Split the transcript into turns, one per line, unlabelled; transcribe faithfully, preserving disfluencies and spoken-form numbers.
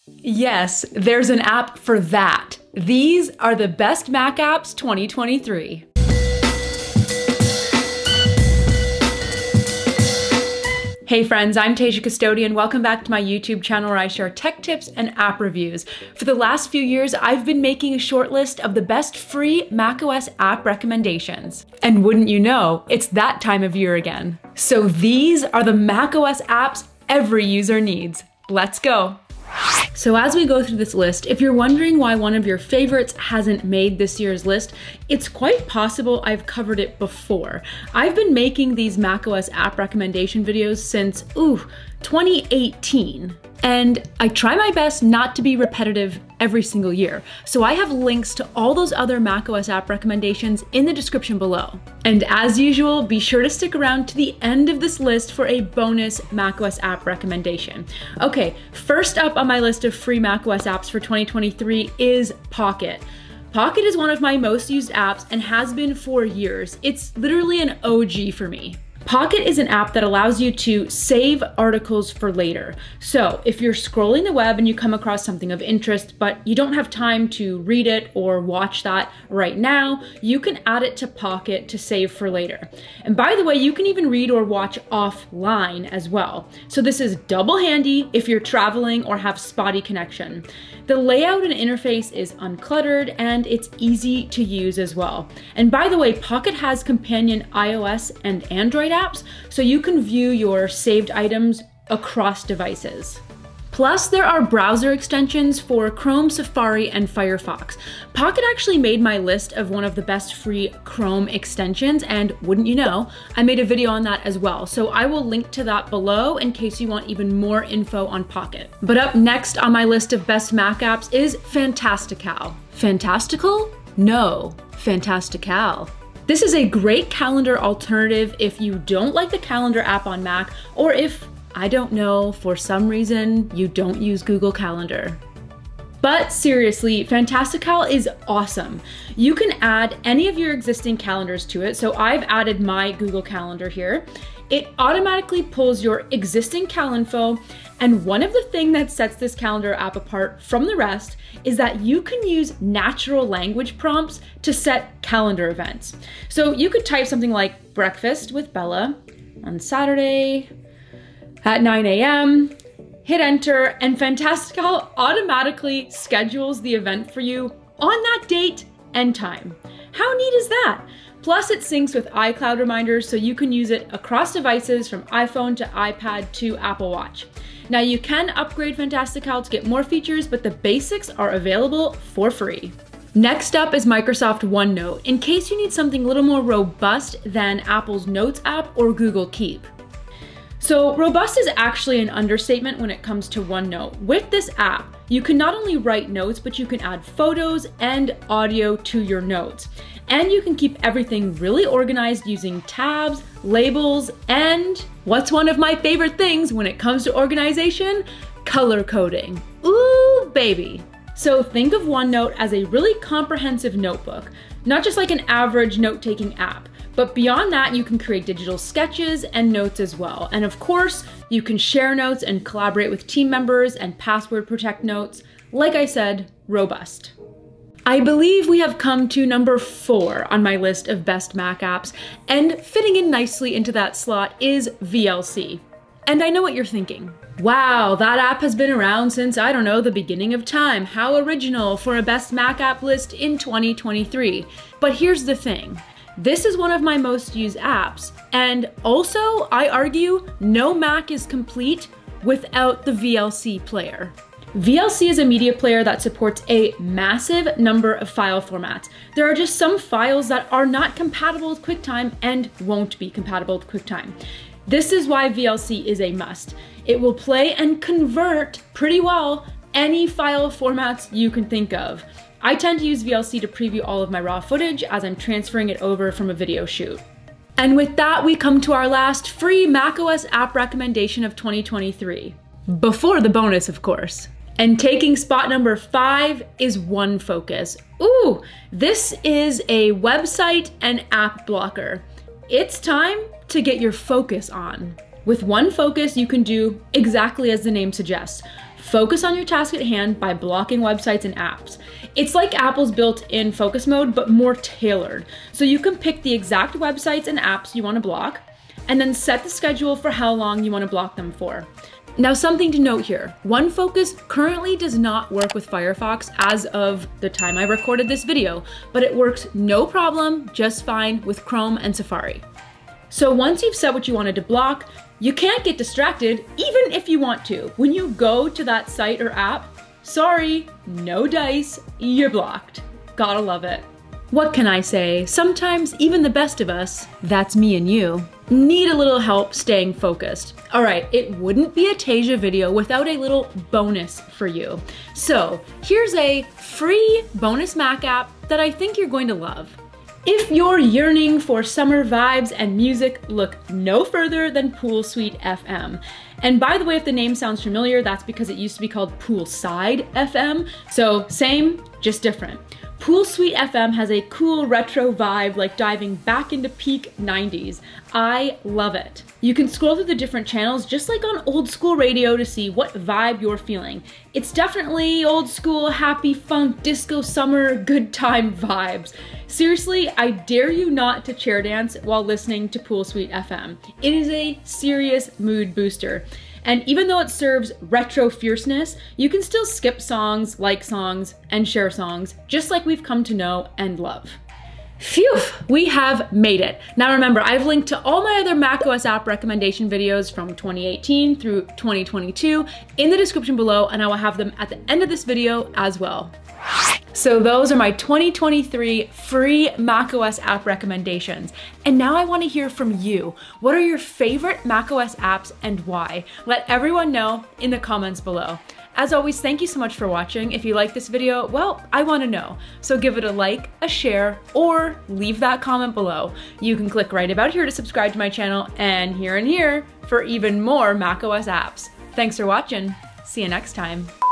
Yes, there's an app for that. These are the best Mac apps twenty twenty-three. Hey friends, I'm Tasia Custode and welcome back to my YouTube channel where I share tech tips and app reviews. For the last few years, I've been making a short list of the best free macOS app recommendations. And wouldn't you know, it's that time of year again. So these are the macOS apps every user needs. Let's go. So as we go through this list, if you're wondering why one of your favorites hasn't made this year's list, it's quite possible I've covered it before. I've been making these macOS app recommendation videos since, ooh, twenty eighteen. And I try my best not to be repetitive every single year. So I have links to all those other macOS app recommendations in the description below. And as usual, be sure to stick around to the end of this list for a bonus macOS app recommendation. Okay, first up on my list of free macOS apps for twenty twenty-three is Pocket. Pocket is one of my most used apps and has been for years. It's literally an O G for me. Pocket is an app that allows you to save articles for later. So if you're scrolling the web and you come across something of interest, but you don't have time to read it or watch that right now, you can add it to Pocket to save for later. And by the way, you can even read or watch offline as well. So this is double handy if you're traveling or have spotty connection. The layout and interface is uncluttered and it's easy to use as well. And by the way, Pocket has companion iOS and Android apps, so you can view your saved items across devices. Plus, there are browser extensions for Chrome, Safari, and Firefox. Pocket actually made my list of one of the best free Chrome extensions, and wouldn't you know, I made a video on that as well. So I will link to that below in case you want even more info on Pocket. But up next on my list of best Mac apps is Fantastical. Fantastical? No, Fantastical. This is a great calendar alternative if you don't like the calendar app on Mac, or if, I don't know, for some reason you don't use Google Calendar. But seriously, Fantastical is awesome. You can add any of your existing calendars to it. So I've added my Google Calendar here. It automatically pulls your existing CalInfo, and one of the things that sets this calendar app apart from the rest is that you can use natural language prompts to set calendar events. So you could type something like breakfast with Bella on Saturday at nine A M, hit enter, and Fantastical automatically schedules the event for you on that date and time. How neat is that? Plus it syncs with iCloud reminders so you can use it across devices from iPhone to iPad to Apple Watch. Now you can upgrade Fantastical to get more features, but the basics are available for free. Next up is Microsoft OneNote, in case you need something a little more robust than Apple's Notes app or Google Keep. So robust is actually an understatement when it comes to OneNote. With this app, you can not only write notes, but you can add photos and audio to your notes. And you can keep everything really organized using tabs, labels, and what's one of my favorite things when it comes to organization? Color coding. Ooh, baby. So think of OneNote as a really comprehensive notebook, not just like an average note-taking app. But beyond that, you can create digital sketches and notes as well. And of course, you can share notes and collaborate with team members and password protect notes. Like I said, robust. I believe we have come to number four on my list of best Mac apps, and fitting in nicely into that slot is V L C. And I know what you're thinking. Wow, that app has been around since, I don't know, the beginning of time. How original for a best Mac app list in twenty twenty-three. But here's the thing. This is one of my most used apps, and also, I argue, no Mac is complete without the V L C player. V L C is a media player that supports a massive number of file formats. There are just some files that are not compatible with QuickTime and won't be compatible with QuickTime. This is why V L C is a must. It will play and convert pretty well any file formats you can think of. I tend to use V L C to preview all of my raw footage as I'm transferring it over from a video shoot. And with that, we come to our last free macOS app recommendation of twenty twenty-three. Before the bonus, of course. And taking spot number five is OneFocus. Ooh, this is a website and app blocker. It's time to get your focus on. With OneFocus, you can do exactly as the name suggests. Focus on your task at hand by blocking websites and apps. It's like Apple's built-in focus mode, but more tailored. So you can pick the exact websites and apps you want to block, and then set the schedule for how long you want to block them for. Now, something to note here, OneFocus currently does not work with Firefox as of the time I recorded this video, but it works no problem, just fine with Chrome and Safari. So once you've set what you wanted to block, you can't get distracted even if you want to. When you go to that site or app, sorry, no dice, you're blocked. Gotta love it. What can I say? Sometimes even the best of us, that's me and you, need a little help staying focused. All right, it wouldn't be a Tasia video without a little bonus for you. So here's a free bonus Mac app that I think you're going to love. If you're yearning for summer vibes and music, look no further than Poolsuite F M. And by the way, if the name sounds familiar, that's because it used to be called Poolside F M. So same, just different. Poolsuite F M has a cool retro vibe, like diving back into peak nineties. I love it. You can scroll through the different channels just like on old school radio to see what vibe you're feeling. It's definitely old school, happy, funk, disco, summer, good time vibes. Seriously, I dare you not to chair dance while listening to Poolsuite F M. It is a serious mood booster. And even though it serves retro fierceness, you can still skip songs, like songs, and share songs, just like we've come to know and love. Phew, we have made it. Now remember, I've linked to all my other macOS app recommendation videos from twenty eighteen through twenty twenty-two in the description below, and I will have them at the end of this video as well. So those are my twenty twenty-three free macOS app recommendations. And now I want to hear from you. What are your favorite macOS apps and why? Let everyone know in the comments below. As always, thank you so much for watching. If you like this video, well, I want to know. So give it a like, a share, or leave that comment below. You can click right about here to subscribe to my channel, and here and here for even more macOS apps. Thanks for watching. See you next time.